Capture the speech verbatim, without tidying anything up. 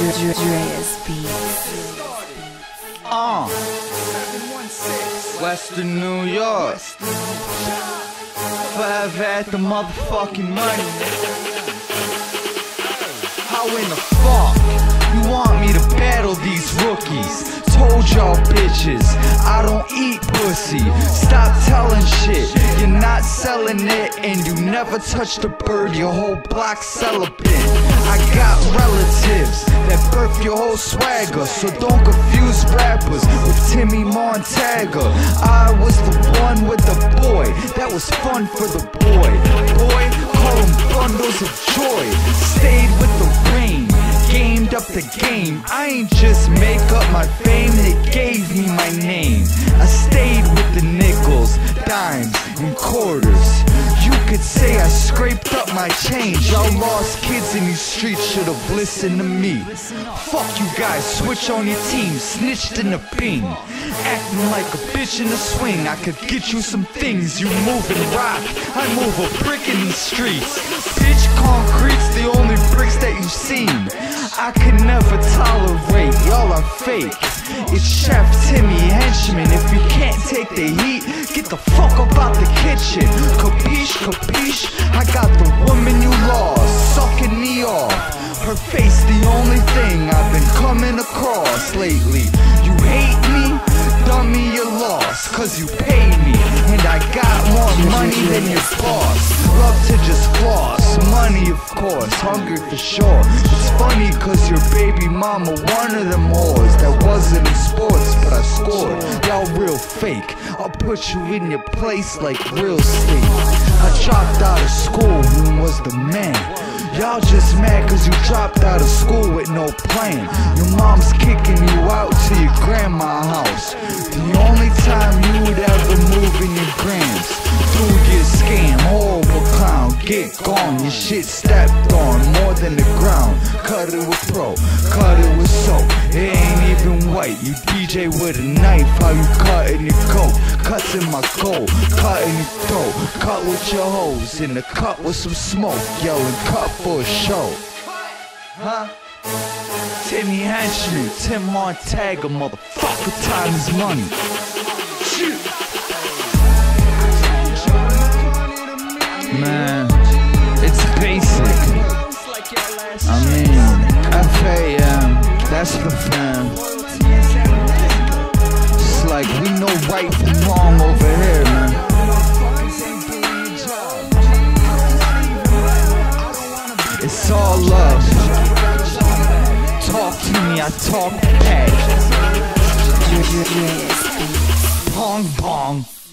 Uh, Western New York. Forever at the motherfucking money. How in the fuck you want me to battle these rookies? Told y'all bitches, I don't eat pussy. Stop telling shit, you're not selling it. And you never touched a bird, your whole block celibate. I got relatives that birth your whole swagger, so don't confuse rappers with Timmy Montagga. I was the one with the boy, that was fun for the boy. Boy, call them bundles of joy. Stayed with the rain, gamed up the game. I ain't just make up my fame, they gave me my name. I stayed with the nickels, dimes, and quarters. You could say I scraped up my change. Y'all lost kids in these streets, should've listened to me. Fuck you guys, switch on your team, snitched in the ping. Acting like a bitch in the swing, I could get you some things. You moving rock, I move a brick in these streets. Bitch, concrete's the only bricks that you've seen. I could never tolerate, y'all are fake. It's Chef Timmy Henchman. If you can't take the heat, get the fuck up out the kitchen. Capiche, capiche, I got the woman you lost, sucking me off. Her face the only thing I've been coming across lately. You hate me? Dummy, you're lost, cause you pay me. And I got more money than your boss. Love to just floss, money of course, hungry for sure. It's funny cause your baby mama one of them whores that wasn't in sports, but I scored. Y'all real fake, I'll put you in your place like real estate. I dropped out of school and was the man. Y'all just mad cause you dropped out of school with no plan. Your mom's kicking you out to your grandma's house. The only time you would ever move in your grams. Dude, get scam, horrible clown, get gone. Your shit stepped on more than the ground. Cut it with pro, cut it with soap. It ain't even white, you D J with a knife. How you cutting your coat? Cuts in my coat, cutting your throat. Cut with your hoes, in the cut with some smoke. Yelling cut for a show. Huh? Timmy Henchman, Tim Montagga, motherfucker, time is money. Shoot. Man, it's basic. I mean, F A M, that's the fam. It's like we know right from wrong over here, man. It's all love. Talk to me, I talk back. Pong pong.